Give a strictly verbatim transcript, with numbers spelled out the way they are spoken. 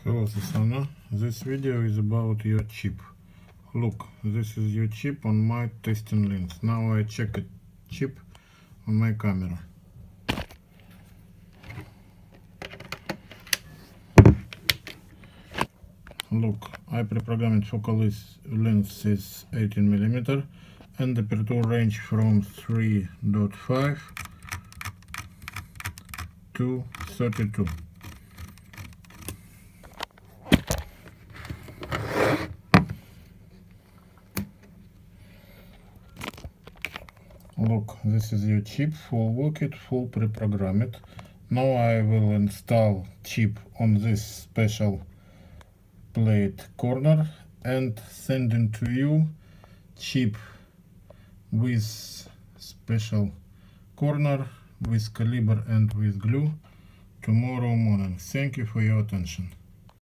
Hello Susanna, this video is about your chip. Look, this is your chip on my testing lens. Now I check a chip on my camera. Look, I pre-programmed focal length is eighteen millimeter and the aperture range from three point five to thirty-two. Look, this is your chip, full worked, full pre-programmed. Now I will install chip on this special plate corner and sending to you chip with special corner, with caliber and with glue tomorrow morning. Thank you for your attention.